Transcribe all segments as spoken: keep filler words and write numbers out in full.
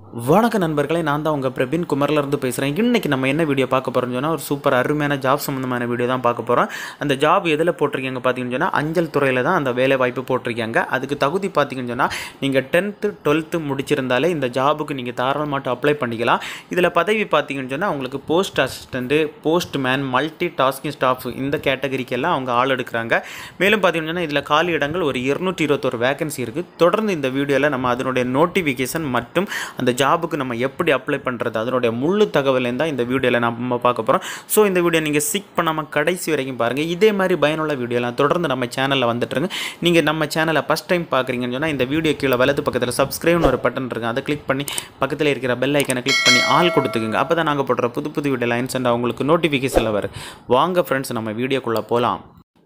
வணக்க நண்பர்களே, நான் தான் உங்கள் பிரபின் குமரிலேருந்து பேசுகிறேன். இன்றைக்கி நம்ம என்ன வீடியோ பார்க்க போகிறோம்னு சொன்னால், ஒரு சூப்பர் அருமையான ஜாப் சம்மந்தமான வீடியோ தான் பார்க்க போகிறோம். அந்த ஜாப் எதில் போட்டிருக்கீங்க பார்த்தீங்கன்னு சொன்னால், அஞ்சல் துறையில் தான் அந்த வேலை வாய்ப்பு போட்டிருக்காங்க. அதுக்கு தகுதி பார்த்தீங்கன்னு சொன்னால், நீங்கள் டென்த்து டுவெல்த்து முடிச்சிருந்தாலே இந்த ஜாபுக்கு நீங்கள் தாராளமாக அப்ளை பண்ணிக்கலாம். இதில் பதவி பார்த்தீங்கன்னு சொன்னால், உங்களுக்கு post assistant, post man, multi tasking staff இந்த கேட்டகரிக்கெல்லாம் அவங்க ஆள் எடுக்கிறாங்க. மேலும் பார்த்தீங்கன்னு சொன்னால், இதில் காலி இடங்கள் ஒரு இருநூற்றி இருபத்தொரு வேகன்சி இருக்குது. தொடர்ந்து இந்த வீடியோவில் நம்ம அதனுடைய நோட்டிஃபிகேஷன் மற்றும் அந்த ஜாபுக்கு நம்ம எப்படி அப்ளை பண்ணுறது அதனுடைய முழு தகவலையும் தான் இந்த வீடியோவில் நம்ம பார்க்க போகிறோம். ஸோ இந்த வீடியோ நீங்கள் ஸ்கிப் பண்ணாமல் கடைசி வரைக்கும் பாருங்கள். இதே மாதிரி பயனுள்ள வீடியோலாம் தொடர்ந்து நம்ம சேனலில் வந்துட்டுருங்க. நீங்கள் நம்ம சேனலை ஃபஸ்ட் டைம் பார்க்குறீங்கன்னு சொன்னால், இந்த வீடியோ கீழே வலது பக்கத்தில் சப்ஸ்கிரைப்னு ஒரு பட்டன் இருக்குது. அதை கிளிக் பண்ணி பக்கத்தில் இருக்கிற பெல் ஐக்கனை கிளிக் பண்ணி ஆல் கொடுத்துக்குங்க. அப்போ தான் நாங்கள் போடுற புது புது வீடியோ லைன்ஸ் அண்ட் உங்களுக்கு நோட்டிஃபிகேஷனில் வரும். வாங்க ஃப்ரெண்ட்ஸ், நம்ம வீடியோக்குள்ளே போகலாம்.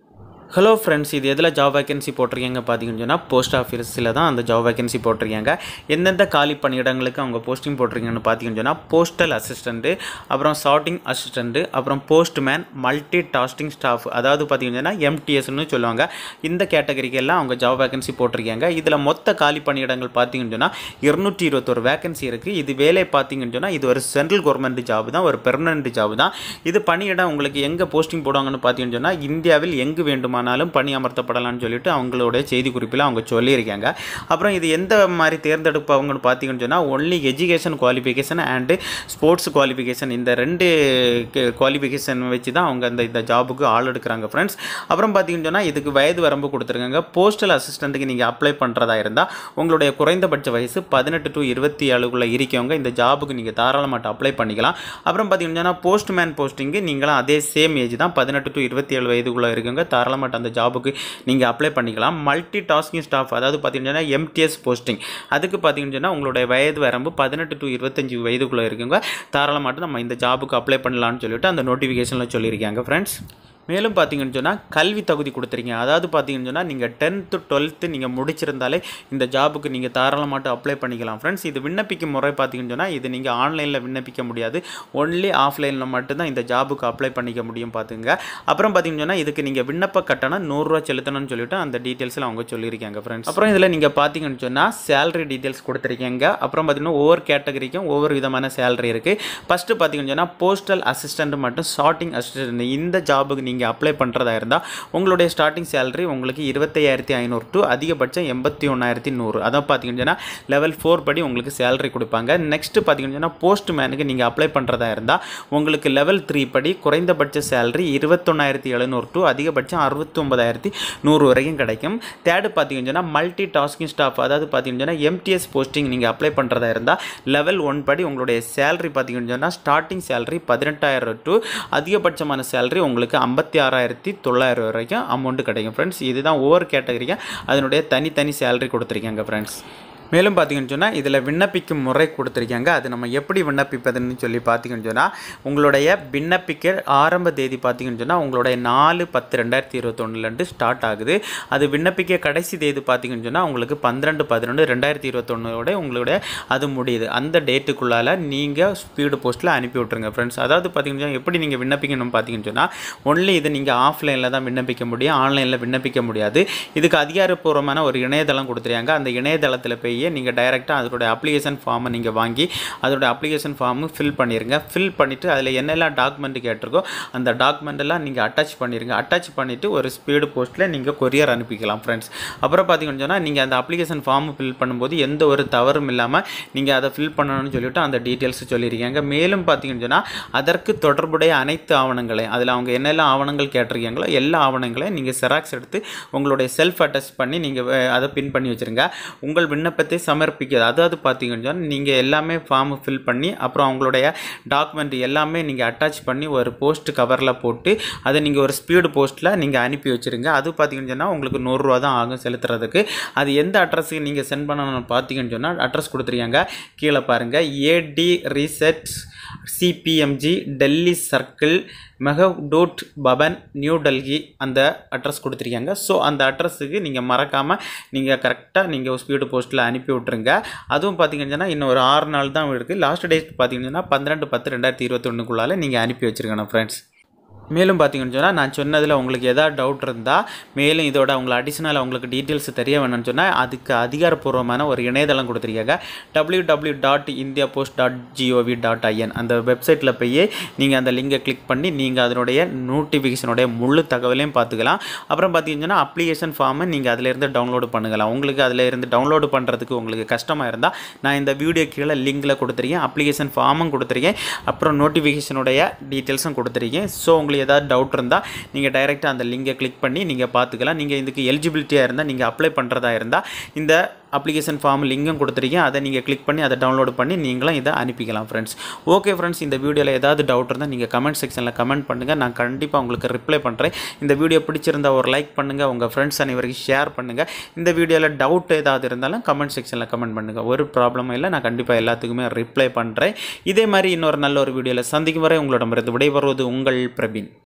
ஹலோ ஃப்ரெண்ட்ஸ், இது எதில் ஜாப் வேகன்சி போட்டிருக்கீங்க பார்த்தீங்கன்னு சொன்னால், போஸ்ட் ஆஃபீஸில் தான் அந்த ஜாப் வேகன்சி போட்டிருக்காங்க. எந்தெந்த காலி பணியிடங்களுக்கு அவங்க போஸ்டிங் போட்டிருக்கீங்கன்னு பார்த்தீங்கன்னு சொன்னால், போஸ்டல் அசிஸ்டண்ட்டு, அப்புறம் சார்ட்டிங் அசிஸ்டண்ட்டு, அப்புறம் போஸ்ட்மேன், மல்டி டாஸ்கிங் ஸ்டாஃப், அதாவது பார்த்தீங்கன்னா எம்டிஎஸ்ன்னு சொல்லுவாங்க. இந்த கேட்டகரிக்கெல்லாம் அவங்க ஜாப் வேகன்சி போட்டிருக்காங்க. இதில் மொத்த காலி பணியிடங்கள் பார்த்தீங்கன்னு சொன்னால் இருநூற்றி இருபத்தொரு வேகன்சி இருக்குது. இது வேலை பார்த்தீங்கன்னு சொன்னால், இது ஒரு சென்ட்ரல் கவர்மெண்ட் ஜாப் தான், ஒரு பெர்மனன்ட் ஜாப் தான். இது பணியிடம் உங்களுக்கு எங்கே போஸ்டிங் போடுவாங்கன்னு பார்த்தீங்கன்னு சொன்னால், இந்தியாவில் எங்கு வேண்டுமா பணி அமர்த்தப்படலாம்னு சொல்லிட்டு அவங்களுடைய செய்தி குறிப்பில் அவங்க சொல்லியிருக்காங்க. அப்புறம் இது எந்த மாதிரி தேர்ந்தெடுப்பவங்கன்னு பார்த்தீங்கன்னு சொன்னால், only education qualification and sports qualification, இந்த ரெண்டு குவாலிஃபிகேஷன் வச்சு தான் அவங்க அந்த இந்த ஜாபுக்கு ஆள் எடுக்கிறாங்க ஃப்ரெண்ட்ஸ். அப்புறம் பார்த்தீங்கன்னு சொன்னால், இதுக்கு வயது வரம்பு கொடுத்துருக்காங்க. போஸ்டல் அசிஸ்டண்ட்டுக்கு நீங்கள் அப்ளை பண்ணுறதா இருந்தால் உங்களுடைய குறைந்தபட்ச வயசு பதினெட்டு டு இருபத்தி ஏழுக்குள்ளே இருக்கவங்க இந்த ஜாபுக்கு நீங்கள் தாராளமாக அப்ளை பண்ணிக்கலாம். அப்புறம் பார்த்தீங்கன்னு சொன்னால், போஸ்ட்மேன் போஸ்டிங்கு நீங்களும் அதே சேம் ஏஜ் தான், பதினெட்டு டு இருபத்தி ஏழு வயதுக்குள்ளே இருக்கவங்க தாராளமாக அந்த ஜாபுக்கு நீங்கள் அப்ளை பண்ணிக்கலாம். மல்டி டாஸ்கிங் ஸ்டாஃப், அதாவது பார்த்தீங்கன்னா எம்டிஎஸ் போஸ்டிங், அதுக்கு பார்த்தீங்கன்னு சொன்னால் உங்களுடைய வயது வரம்பு பதினெட்டு டு இருபத்தஞ்சு வயதுக்குள்ளே இருக்குங்க தாராளமாக நம்ம இந்த ஜாபுக்கு அப்ளை பண்ணலான்னு சொல்லிட்டு அந்த நோட்டிஃபிகேஷனில் சொல்லியிருக்காங்க ஃப்ரெண்ட்ஸ். மேலும் பார்த்தீங்கன்னு சொன்னால், கல்வி தகுதி கொடுத்துருக்கீங்க. அதாவது பார்த்தீங்கன்னு சொன்னால், நீங்கள் டென்த்து டுவெல்த்து நீங்கள் முடிச்சிருந்தாலே இந்த ஜாபுக்கு நீங்கள் தாராளமாக அப்ளை பண்ணிக்கலாம் ஃப்ரெண்ட்ஸ். இது விண்ணப்பிக்கும் முறை பார்த்தீங்கன்னு சொன்னால், இது நீங்கள் ஆன்லைனில் விண்ணப்பிக்க முடியாது, ஒன்லி ஆஃப்லைனில் மட்டும்தான் இந்த ஜாபுக்கு அப்ளை பண்ணிக்க முடியும் பார்த்துங்க. அப்புறம் பார்த்தீங்கன்னு சொன்னால், இதுக்கு நீங்கள் விண்ணப்ப கட்டணம் நூறுரூவா செலுத்தணும்னு சொல்லிட்டு அந்த டீட்டெயில்ஸில் அவங்க சொல்லியிருக்காங்க ஃப்ரெண்ட்ஸ். அப்புறம் இதில் நீங்கள் பார்த்தீங்கன்னு சொன்னால், சேலரி டீட்டெயில்ஸ் கொடுத்துருக்கீங்க. அப்புறம் பார்த்தீங்கன்னா, ஒவ்வொரு கேட்டகரிக்கும் ஒவ்வொரு விதமான சேலரி இருக்குது. ஃபஸ்ட்டு பார்த்தீங்கன்னு சொன்னால், போஸ்டல் அசிஸ்டண்ட் மட்டும் சார்ட்டிங் அசிஸ்டண்ட் இந்த ஜாபுக்கு நீங்கள் அப்ளை பண்ணுறதா இருந்தால் உங்களுடைய ஸ்டார்டிங் சேலரி உங்களுக்கு இருபத்தையாயிரத்தி ஐநூறு டு அதிகபட்சம் எண்பத்தி ஒன்றாயிரத்தி நூறு, அதான் பார்த்தீங்கன்னா லெவல் ஃபோர் படி உங்களுக்கு சேலரி கொடுப்பாங்க. நெக்ஸ்ட்டு பார்த்தீங்கன்னா, போஸ்ட் மேனுக்கு நீங்கள் அப்ளை பண்ணுறதா இருந்தால் உங்களுக்கு லெவல் த்ரீ படி குறைந்தபட்ச சேலரி இருபத்தொன்னாயிரத்தி எழுநூறு டு அதிகபட்சம் அறுபத்தி ஒன்பதாயிரத்தி நூறு வரைக்கும் கிடைக்கும். தேர்டு பார்த்தீங்கன்னா, மல்டி டாஸ்கிங் ஸ்டாஃப், அதாவது பார்த்தீங்கன்னா எம்டிஎஸ் போஸ்டிங் நீங்கள் அப்ளை பண்ணுறதா இருந்தால் லெவல் ஒன் படி உங்களுடைய சேலரி பார்த்தீங்கன்னா ஸ்டார்டிங் சேலரி பதினெட்டாயிரம் டு அதிகபட்சமான சேலரி உங்களுக்கு ஐம்பத்தி ஆறாயிரத்தி தொள்ளாயிரம் வரைக்கும் அமௌண்ட் கிடைக்கும் ஃப்ரெண்ட்ஸ். இதுதான் ஒவ்வொரு கேட்டகரிக்கும் அதனுடைய தனித்தனி சேலரி கொடுத்துருக்காங்க ஃப்ரெண்ட்ஸ். மேலும் பார்த்தீங்கன்னு சொன்னால், இதில் விண்ணப்பிக்கும் முறை கொடுத்துருக்காங்க. அது நம்ம எப்படி விண்ணப்பிப்பதுன்னு சொல்லி பார்த்தீங்கன்னு சொன்னால், உங்களுடைய விண்ணப்பிக்க ஆரம்ப தேதி பார்த்தீங்கன்னு சொன்னால் உங்களுடைய நாலு பத்து ரெண்டாயிரத்தி இருபத்தொன்னுலேருந்து ஸ்டார்ட் ஆகுது. அது விண்ணப்பிக்க கடைசி தேதி பார்த்தீங்கன்னு சொன்னால் உங்களுக்கு பன்னிரெண்டு பதினொன்று ரெண்டாயிரத்தி இருபத்தொன்னோட உங்களுடைய அது முடியுது. அந்த டேட்டுக்குள்ளால் நீங்கள் ஸ்பீடு போஸ்ட்டில் அனுப்பி விட்ருங்க ஃப்ரெண்ட்ஸ். அதாவது பார்த்தீங்கன்னு சொன்னால், எப்படி நீங்கள் விண்ணப்பிக்கணும் பார்த்தீங்கன்னு சொன்னால், ஒன்லி இது நீங்கள் ஆஃப்லைனில் தான் விண்ணப்பிக்க முடியும், ஆன்லைனில் விண்ணப்பிக்க முடியாது. இதுக்கு அதிகாரப்பூர்வமான ஒரு இணையதளம் கொடுத்துருக்காங்க. அந்த இணையதளத்தில் போய் நீங்கள் டைரெக்டாக அதோடைய அப்ளிகேஷன் ஃபார்மை நீங்கள் வாங்கி அதோட அப்ளிகேஷன் ஃபார்மு ஃபில் பண்ணிடுங்க. ஃபில் பண்ணிவிட்டு அதில் என்னெல்லாம் டாக்குமெண்ட் கேட்டிருக்கோ அந்த டாக்குமெண்ட்டெல்லாம் நீங்கள் அட்டாச் பண்ணிடுங்க. அட்டாச் பண்ணிவிட்டு ஒரு ஸ்பீடு போஸ்ட்டில் நீங்கள் கொரியர் அனுப்பிக்கலாம் ஃப்ரெண்ட்ஸ். அப்புறம் பார்த்தீங்கன்னு சொன்னால், நீங்கள் அந்த அப்ளிகேஷன் ஃபார்மு ஃபில் பண்ணும்போது எந்த ஒரு தவறும் இல்லாமல் நீங்கள் அதை ஃபில் பண்ணணும்னு சொல்லிவிட்டு அந்த டீட்டெயில்ஸ் சொல்லியிருக்காங்க. மேலும் பார்த்தீங்கன்னு சொன்னால், அதற்கு தொடர்புடைய அனைத்து ஆவணங்களையும் அதில் அவங்க என்னெல்லாம் ஆவணங்கள் கேட்டிருக்கீங்களோ எல்லா ஆவணங்களையும் நீங்கள் செராக்ஸ் எடுத்து உங்களுடைய செல்ஃப் அட்டஸ்ட் பண்ணி நீங்கள் அதை பின் பண்ணி வச்சுருங்க. உங்கள் விண்ணப்பத்தை சமர்ப்பிக்கிறது, அதாவது பார்த்தீங்கன்னு சொன்னால், நீங்கள் எல்லாமே ஃபார்ம் ஃபில் பண்ணி அப்புறம் அவங்களுடைய டாக்குமெண்ட் எல்லாமே நீங்கள் அட்டாச் பண்ணி ஒரு போஸ்ட் கவரில் போட்டு அதை நீங்கள் ஒரு ஸ்பீடு போஸ்ட்டில் நீங்கள் அனுப்பி வச்சுருங்க. அது பார்த்தீங்கன்னு சொன்னால் உங்களுக்கு நூறுரூவா தான் ஆகும் செலுத்துறதுக்கு. அது எந்த அட்ரஸுக்கு நீங்கள் சென்ட் பண்ணணும்னு பார்த்தீங்கன்னு சொன்னால், அட்ரஸ் கொடுத்துருக்காங்க கீழே பாருங்கள். AD research CPMG Delhi circle Meghdoot Bhavan New Delhi அந்த அட்ரஸ் கொடுத்துருக்காங்க. ஸோ அந்த அட்ரஸுக்கு நீங்கள் மறக்காமல் நீங்கள் கரெக்டாக நீங்கள் ஸ்பீடு போஸ்ட்டில் அனுப்பி விட்ருங்க. அதுவும் பார்த்தீங்கன்னா இன்னும் ஒரு ஆறு நாள் தான் இருக்குது. லாஸ்ட் டேட் பார்த்தீங்கன்னா பன்னிரெண்டு பத்து ரெண்டாயிரத்தி இருபத்தொன்னுக்குள்ளால் நீங்கள் அனுப்பி வச்சுருக்கணும் ஃப்ரெண்ட்ஸ். மேலும் பார்த்தீங்கன்னு சொன்னால் நான் சொன்னதில் உங்களுக்கு எதாவது டவுட் இருந்தால் மேலும் இதோட உங்களை அடிஷ்னலாக உங்களுக்கு டீட்டெயில்ஸ் தெரிய வேணும்னு சொன்னால் அதுக்கு அதிகாரப்பூர்வமான ஒரு இணையதளம் கொடுத்துருக்காங்க W W dot India post dot GOV dot IN அந்த வெப்சைட்டில் போய் நீங்கள் அந்த லிங்கை கிளிக் பண்ணி நீங்கள் அதனுடைய நோட்டிஃபிகேஷனுடைய முழு தகவலையும் பார்த்துக்கலாம். அப்புறம் பார்த்தீங்கன்னா அப்ளிகேஷன் ஃபார்மை நீங்கள் அதிலேருந்து டவுன்லோடு பண்ணுக்கலாம். உங்களுக்கு அதில் இருந்து டவுன்லோடு பண்ணுறதுக்கு உங்களுக்கு கஷ்டமாக இருந்தால் நான் இந்த வீடியோ கீழே லிங்கில் கொடுத்துருக்கேன், அப்ளிகேஷன் ஃபார்மும் கொடுத்துருக்கேன், அப்புறம் நோட்டிஃபிகேஷனுடைய டீட்டெயில்ஸும் கொடுத்துருக்கேன். ஸோ உங்களுக்கு ஏதாவது டவுட் இருந்தால் நீங்கள் டைரெக்டாக அந்த லிங்கை கிளிக் பண்ணி நீங்கள் பார்த்துக்கலாம். நீங்கள் இதுக்கு எலிஜிபிலிட்டியாக இருந்தால் நீங்கள் அப்ளை பண்ணுறதா இருந்தால் இந்த அப்ளிகேஷன் ஃபார்ம் லிங்கும் கொடுத்துருக்கேன், அதை நீங்கள் கிளிக் பண்ணி அதை டவுன்லோட் பண்ணி நீங்களும் இதை அனுப்பிக்கலாம் ஃப்ரெண்ட்ஸ். ஓகே ஃப்ரெண்ட்ஸ், இந்த வீடியோவில் ஏதாவது டவுட் இருந்தால் நீங்கள் கமெண்ட் செக்ஷனில் கமெண்ட் பண்ணுங்கள், நான் கண்டிப்பாக உங்களுக்கு ரிப்ளை பண்ணுறேன். இந்த வீடியோ பிடிச்சிருந்தால் ஒரு லைக் பண்ணுங்கள், உங்கள் ஃப்ரெண்ட்ஸ் அனைவருக்கும் ஷேர் பண்ணுங்கள். இந்த வீடியோவில் டவுட் ஏதாவது இருந்தாலும் கமெண்ட் செக்ஷனில் கமெண்ட் பண்ணுங்கள், ஒரு ப்ராப்ளமும் இல்லை, நான் கண்டிப்பாக எல்லாத்துக்குமே ரிப்ளை பண்ணுறேன். இதே மாதிரி இன்னொரு நல்ல ஒரு வீடியோவில் சந்திக்கும் வரை உங்களிடமிருந்து விடைபெறுவது உங்கள் பிரபீன்.